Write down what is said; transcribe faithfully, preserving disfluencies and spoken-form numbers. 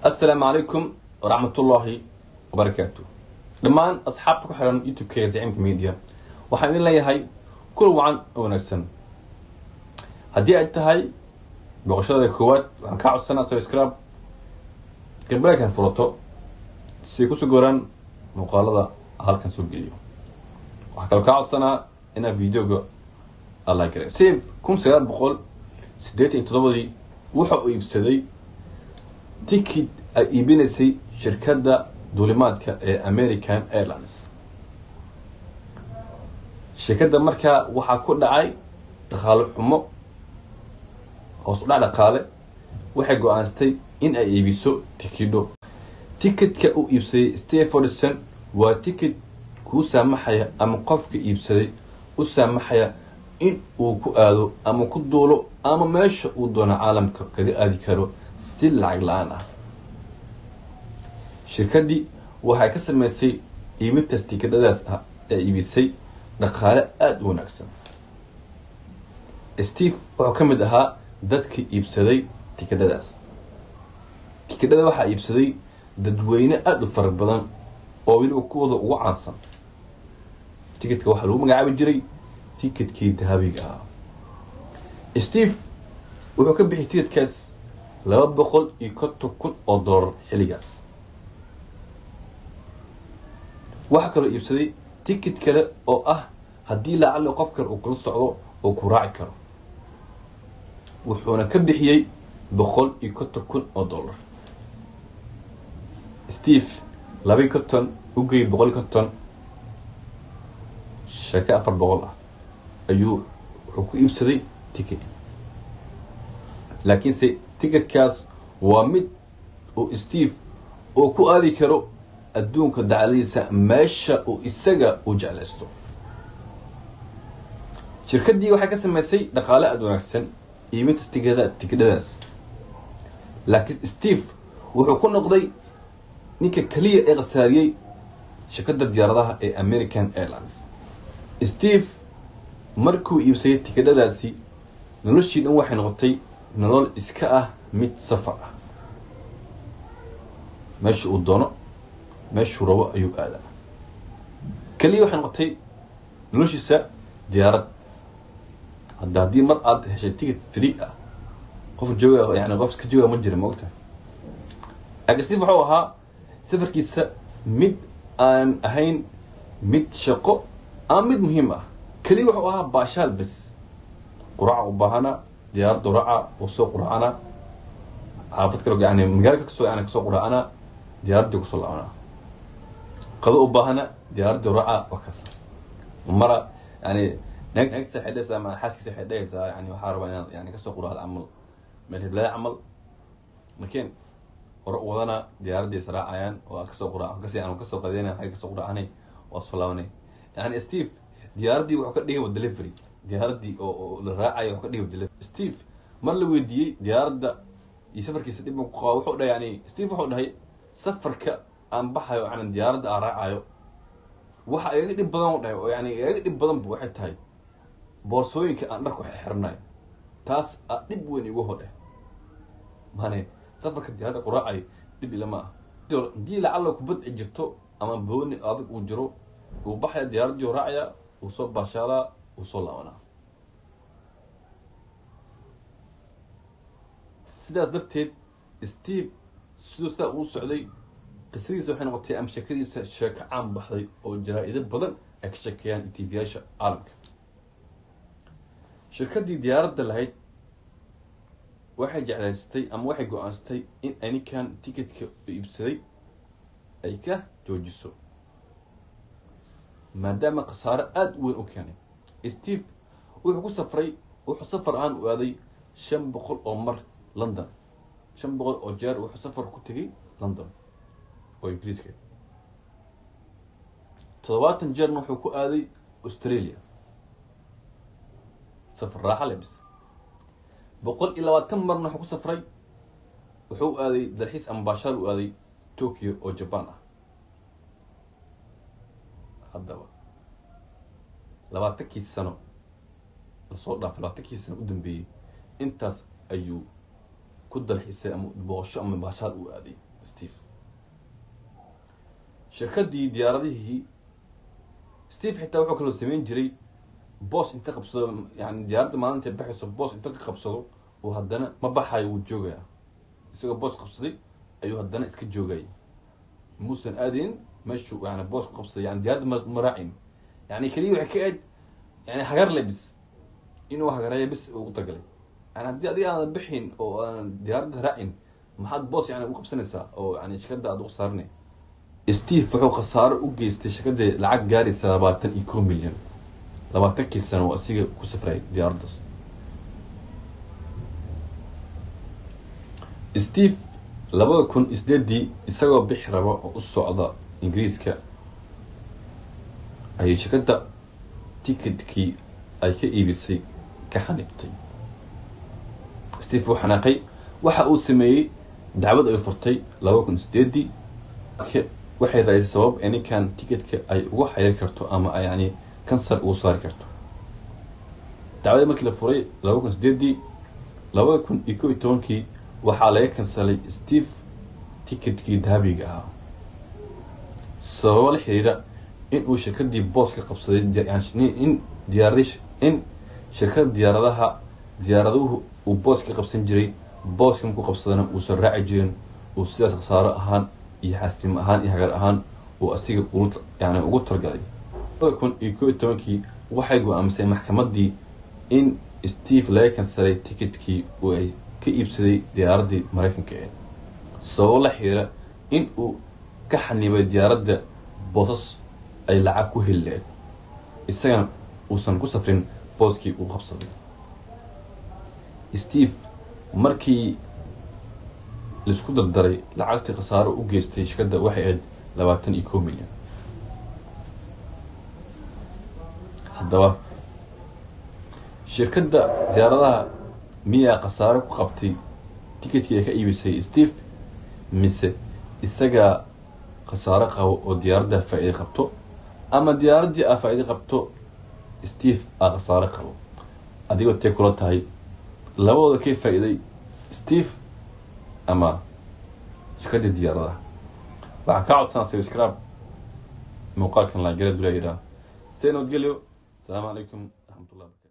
السلام عليكم ورحمة الله وبركاته. دمان أصحابك حرام يوتيوب كي زعيم كميديا وحامين لي هاي كل وعن ونكسن هدي أنتهاي بغشادة الكوات وعن كعب السنة سبسكرايب قبل كان فلوتو سيكو سجوران مقالة هالكن سجليو وحكى كعب السنة إن فيديو جو الله يكرم سيف كون سيار بقول سديت انتظابي وحق يبسدي تيكت إيبينسي شركة دولمات كأمريكان إيرلاينز شركة مركا وحا كل عاي دخل حمو وصل على قالة وحا جوانستي إن إيبيسو تيكيدو تيكت كأو إيبسي ستيفورسن وتيكت كو سامحيا أما قفك إيبسي وسامحيا إن وكو آدو أما كدولو أما ماشا ودون عالم كذي آدي كارو ستيل لعق لعانا شركدي waxay ka sameysay iibintaas tikidhadaas ah ee iibisay dhaqaale aad u wanaagsan. Steve wuxuu ka mid ahaa dadkii iibsaday tikidhadaas. Tikidhada waxa iibsaday dadweyne aad u fara badan oo waliba kuwada ugu caansan. Tikidka waxa lagu magacaabi jiray tikidkii dahabiga ah. Steve wuxuu ka bixiyay tikidkaas laba boqol iyo konton kun oo dollar xilligaas. waxa kale iibsaday ticket kale oo ah hadii la cali qof kale uu kula socdo oo ku raaci karo wuxuuna ka bixiyay boqol iyo konton kun oo dollar. Steve laba iyo konton u geeyay boqol iyo konton shaka afar boqol ah ayuu wuxuu ku iibsaday ticket laakiin se ticketkaas waa mid oo Steve oo ku aadi karo adduunka dacaliisa meesha uu isaga u jeclaysto. shirkadii waxay ka sameysay dhaqaale aad wanaagsan iibinta tikidhada tikidhadaas laakiin Steve wuxuu ku noqday ninka kaliya ee qasaariyay shirkadda diyaaradaha ee American Airlines. Steve markuu iibsay tikidhadaasi noloshii dhan waxay noqotay nolol iska ah mid safar ah meesha uu doono meeshu rabo ayuu aadaa kaliya waxay noqotay noloshiisa diyaarad hadda haddii mar aad heshay ticket free ah qof jooga yani qof iska jooga ma jira ma ogtahay. Steve wuxuu ahaa safarkiisa mid aan ahayn mid shaqo ama mid muhiim ah kaliya wuxuu ahaa baashaal bas quraac u baahana diyaarad raaca oo soo quraacana xaafad kale yani magaalada kasoo yani kasoo quraacana diyaaradda kusoo laabana qado u baahana diyaaradda raaca wakaasa mara yani next xidhaysa ama xaaskiisa xidhaysa yani waxa rabaa inaan yani kasoo quraacdo amal meel hiblada amal laakiin hore wadana diyaaradda israacayaan oo kasoo quraac kasii aan kasoo qadeynaa waxay kasoo quraacanay waa soo laabanay. yani Steve diyaaradii wuxuu ka dhigay delivery diyaaradii oo la raacay wuxuu ka dhigay delivery. Steve mar la weydiiyay diyaaradda iyo safarkiisa dib u qaado wuxuu dhahay yani Steve wuxuu dhahay safarka aan baxayo aan diyaaradda aan raacayo waxa ay dhib badan u dhahay oo yani ay dhib badan buu waxay tahay boorsooyinka aan dharku xirnay taas dhib weyn igu hodhe maane safarka diyaaradda quraacay dib ilama ah dii la calo ku bad jirto ama booni adag uu jiro uu baxay diyaaradda uu raacaya uu soo baashala uu soo laabana. sidaas darteed Steve sidoo sidaa uu socday qisadiisa waxay noqotay am sheekadiisa sheeko caan baxday oo jaraa'id badan ay ka sheekeeyaan T V-yaasha caalamka. shirkadii diyaaradda lahayd waxay jeclaystay ama waxay go'aansatay in anikan ticketka iibsaday ay ka joojiso maadaama khasaare aad u weyn u keenay. Steve wuxuu ku safray wuxuu safar aan u aaday shan boqol oo mar London shan boqol oo jeer wuxuu safar ku tagay London oo Ingiriiska toddobaatan jeerna wuxuu ku aaday Australia safar raaxa leh bis boqol iyo labaatan marna wuxuu ku safray wuxuu aaday dalxiis ama baashaal u aaday Tokyo oo Japan ah. haddaba labaatankii sano lasoo dhaafay labaatankii sano u dambeeyay intaas ayuu ku dalxiisay ama booqasho ama baashaal u aaday steve shirkadii diyaaradihii steve xitaa wuxuu kaloo samayn jiray boos inta qabsado yani diyaaradda maalinta baxayso boos inta ka qabsado oo haddana ma baxayo wuu joogayaa isagoo boos qabsaday ayuu haddana iska joogayay muusan aadin meeshuu yani boos ku qabsaday yani diyaaradda ma raacin yani keliya waxay ka ed yani hagar le bis inuu hagareeyo bis ugu tagalay yani haddii adiga aadan bixin oo aadan diyaaradda raacin maxaad boos yani ugu qabsanaysaa oo yani shirkadda aad ugu saaranay steve wuxuu khasaaro u geystay shirkadda lacag gaaraysa labaatan iyo kow milyan labaatankii sano oo asiga ku safray diyaaraddaas steve labada kun iyo sideedii isagoo bixi raba oo u socda ingiriiska ayay shirkadda ticketkii ay ka iibisay ka xanibtay steve wuu xanaaqay waxa uu sameeyey dacwad ay furtay laba kun iyo sideedii waxay raadisay sabab ninkan ticketka ay ugu xayiri karto ama ay yani kansar ugu saari karto dacwadii markii la furay laba kun iyo sideedii labada kun iyo kow iyo tobankii waxaa laga kansalay steve ticketkii dahabiga ahaa sababo la xiriira in uu shirkadii boos ka qabsaday in diyaarad in shirkada diyaaradaha diyaaraduhu uu boos ka qabsan jiray booska markuu qabsadana uusan raaci jirin uu sidaas khasaaro ahaan iyo xaasnimo ahaan iyo hagar ahaan uu asiga yani ugu targalay labada kun iyo kow iyo tobankii waxay go-aamisay maxkamaddii in steve laga kansalay ticketkii oo ay ka iibsaday diyaaraddii maraykanka ee sababo la xiriira in uu ka xanibay diyaaradda boosas ay lacag ku heli lahayd isagana uusan ku safrin booskii uu qabsaday steve markii laisku dardaray lacagtii khasaaro u geystay shirkadda waxay ahayd labaatan iyo kow milyan haddaba shirkadda diyaaradaha miyaa khasaaro ku qabtay ticketkii ay ka iibisay steve mise isagaa khasaaro qabo oo diyaaradda faa-iide qabto ama diyaaraddii aa faa-iide qabto steve aa khasaaro qabo adigoo tee kula tahay labadooda kay faa-iiday steve ama shirkadii diyaaradaha waxaa kaa codsanaa subscribe muuqaalkan laagala dulaa yidhaah see nabadgelyo asalaamu calaykum waraxmatullah.